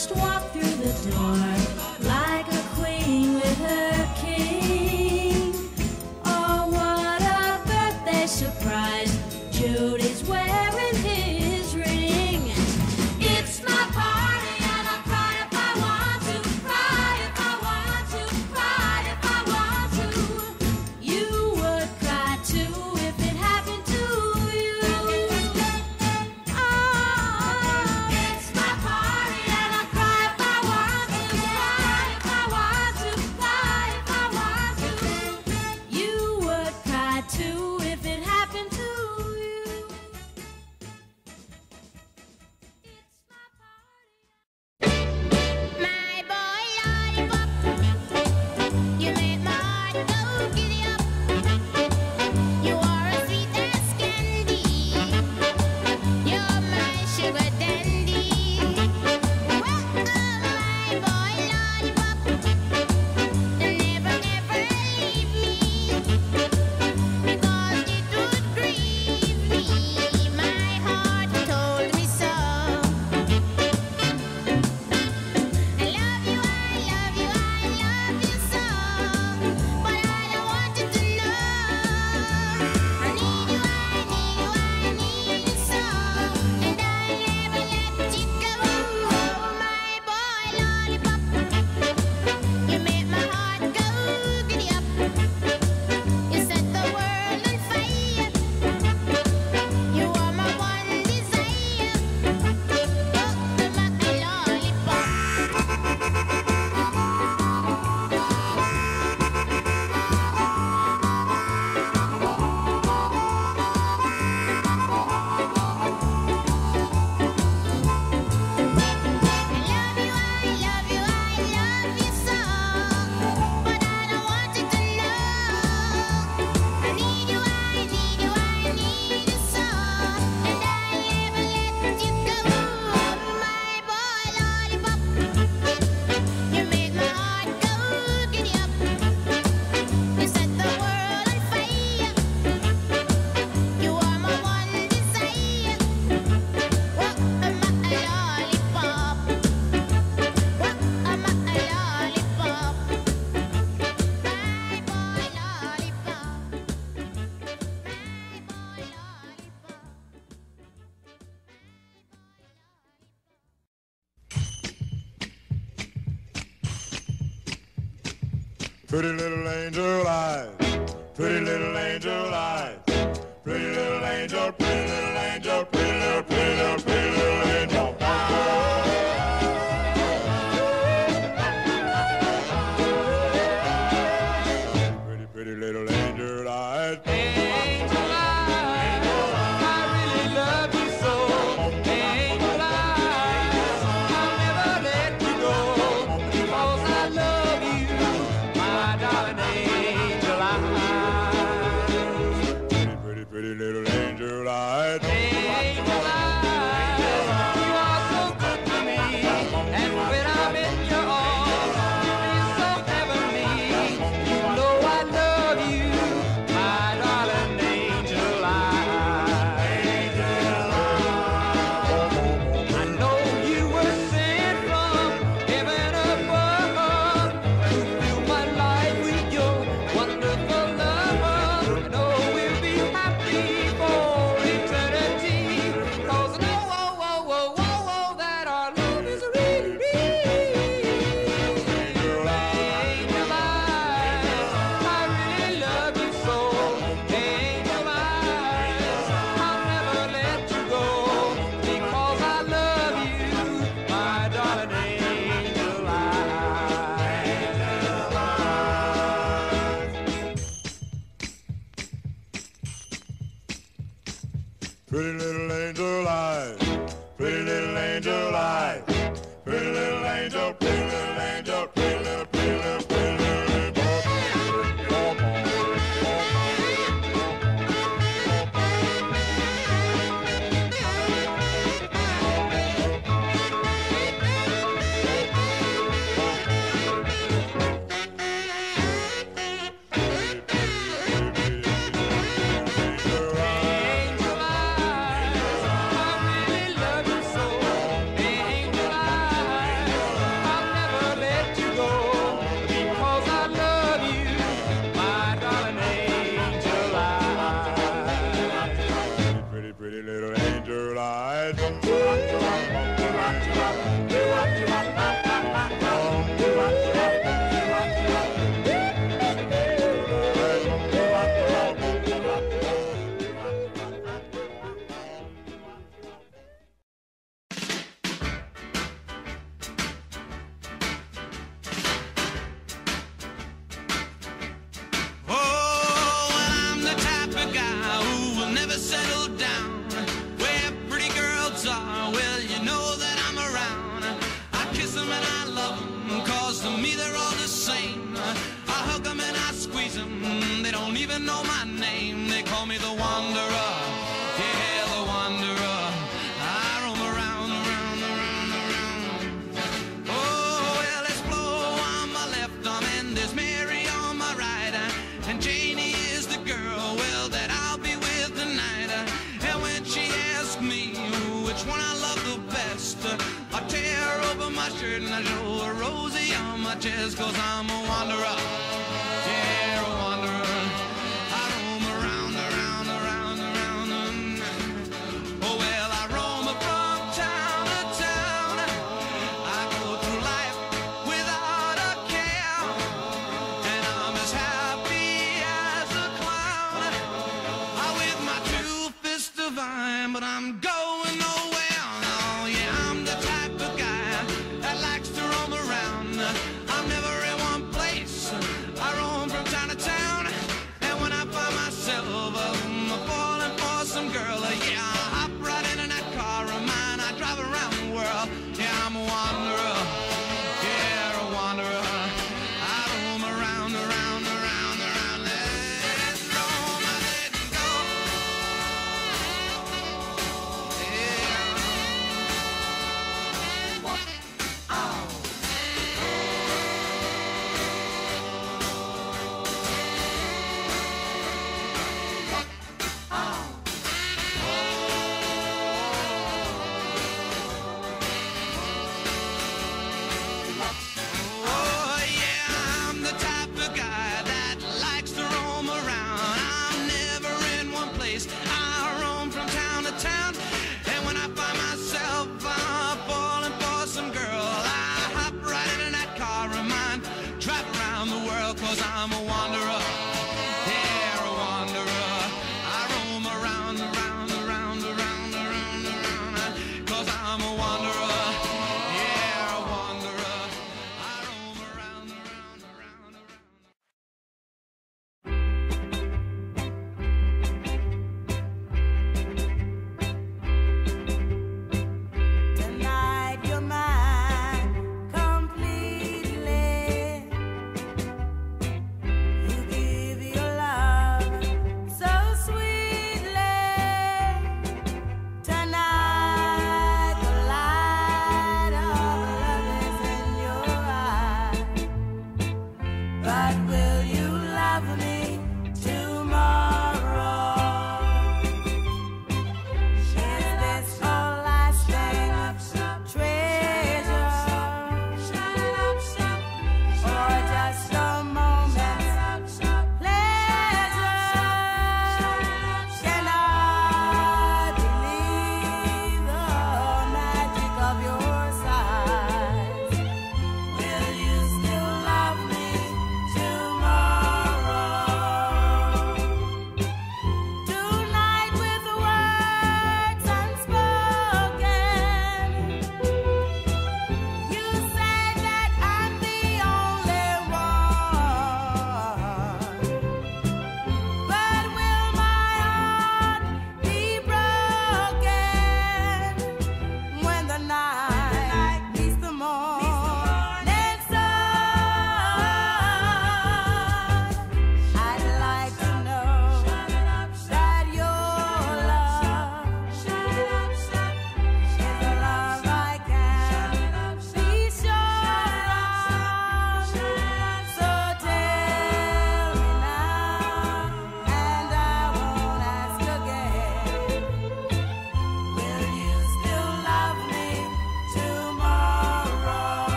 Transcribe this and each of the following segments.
just walked through the door like a queen with her king. Oh, what a birthday surprise. Judy's wearing his ring. It's my party and I'll cry if I want to, cry if I want to, cry if I want to. You would cry too if it happened to you. Oh, it's my party and I'll cry if I want to, cry if I want to, cry if I want to. You would cry too if it happened to you. It's my party. My boy lollipop, you make my heart go giddy up. You are as sweet as candy. You're my sugar dandy. Well, my boy lollipop, never, never leave me, because it would grieve me. My heart told me so. I love you, I love you, I love you so. But I don't want you to know. I need you, I need you, I need you so. And I'll never let you go. My boy lollipop, you make my heart go giddy up. You set the world on fire. You are my one desire. Oh, my lollipop. Pretty little angel eyes, pretty little angel eyes, pretty little angel, pretty little angel, pretty little, pretty little, pretty little angel. Pretty, pretty little angel eyes. Angel eyes, I really love you so. Angel eyes, I'll never let you go, because I love you, my darling angel eyes. Pretty, pretty, pretty little angel eyes. Angel eyes, you are so good to me, and when I'm in your arms, you feel so heavenly. You know I love you, my darling angel eyes. I know you were sent from heaven above to fill my life with your wonderful love. I know we'll be happy for eternity, 'cause I know that our love is really real. Angel eyes, I really love you so. Angel eyes, I'll never let you go, because I love you, my darling angel eyes. Pretty little angel eyes, pretty little angel eyes, pretty little angel, pretty little angel, pretty little, pretty little, pretty little angel. Angel eyes, I really love you so. And I show a rosy on my chest, 'cause I'm a wanderer, yeah, a wanderer. I roam around, around, around, around. Oh well, I roam from town to town. I go through life without a care, and I'm as happy as a clown. I with my two fists divine, but I'm going nowhere. Oh yeah, I'm the type of guy that likes to roam around. I'm never in one place.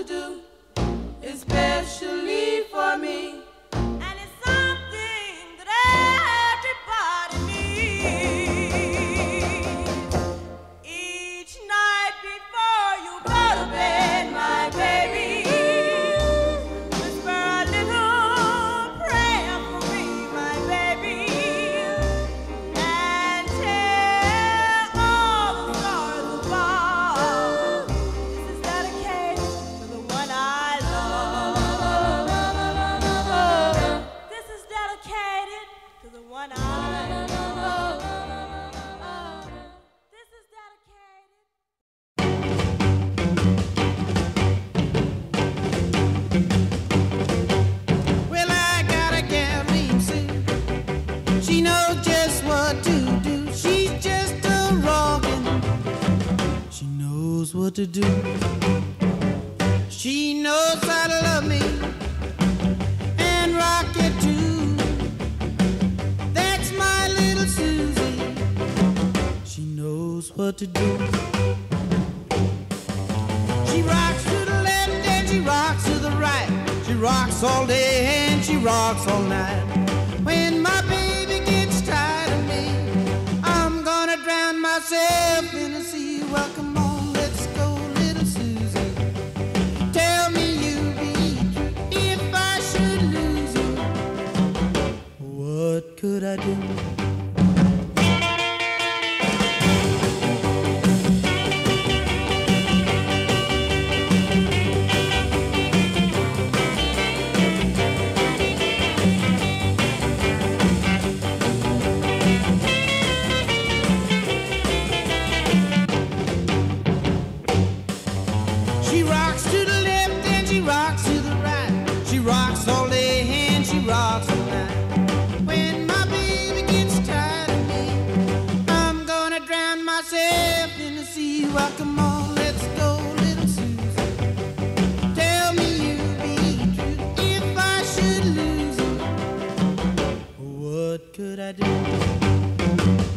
you do, especially for me. And it's something that everybody needs. Each night before you go to bed, my baby, whisper a little prayer for me, my baby, and tell all the stories above. This is dedicated to the one I love. This is dedicated to the one I love. This is dedicated. Well, I got a gal named Sue. She knows just what to do. She's just a rockin'. She knows what to do. She knows how to love me and rock it too. That's my little Susie. She knows what to do. She rocks to the left and she rocks to the right. She rocks all day and she rocks all night. When my baby gets tired of me, I'm gonna drown myself in the sea. Well, come on, let's go, little Susie. Tell me you'll be true if I should lose you. What could I do? She rocks to the left and she rocks to the right. She rocks all day and she rocks all night. When my baby gets tired of me, I'm gonna drown myself in the sea. Well, come on, let's go, little Susie. Tell me you'll be true if I should lose you. What could I do?